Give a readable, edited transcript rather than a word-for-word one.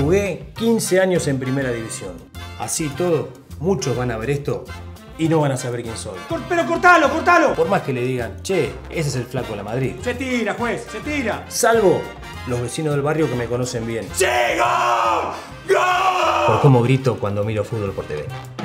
Jugué 15 años en primera división. Así todo, muchos van a ver esto y no van a saber quién soy. ¡Pero cortalo, cortalo! Por más que le digan, che, ese es el flaco de la Madrid. Se tira, juez, se tira. Salvo los vecinos del barrio que me conocen bien. ¡Sí, gol! ¡Gol! Por cómo grito cuando miro fútbol por TV.